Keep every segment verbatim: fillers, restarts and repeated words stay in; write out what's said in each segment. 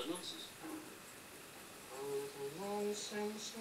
nonsense. All the nonsense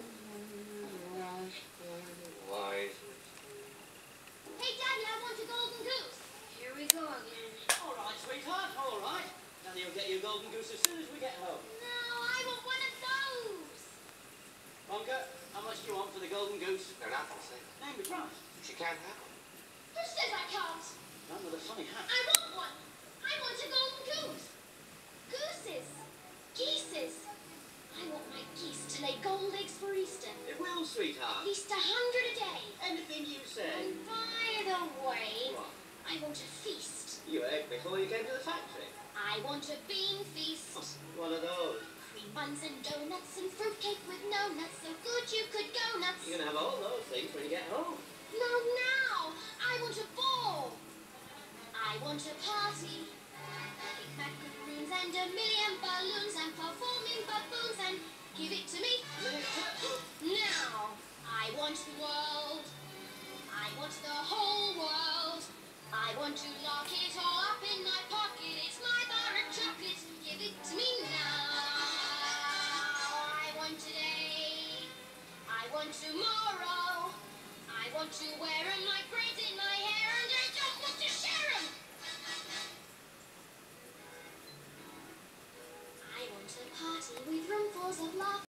why? Hey, Daddy, I want a golden goose. Here we go again. All right, sweetheart, all right. Daddy will get you a golden goose as soon as we get home. No, I want one of those. Wonka, how much do you want for the golden goose? They're not the same. Name the price. She can't have them. Who says I can't? Man with a funny hat. I want one. I want a golden goose. Gooses. Geeses. I want my geese to lay gold eggs for Easter. It will, At sweetheart. least a hundred a day. Anything you say. And by the way, What? I want a feast. You ate before you came to the factory. I want a bean feast. One of those. Cream buns and donuts and fruitcake with no nuts. So good you could go nuts. You're going to have all those things when you get home. No, now! I want a ball! I want a party. Big macaroons and a million balloons and performing baboons and give it to me. Now! I want the world. I want the whole world. I want to lock it all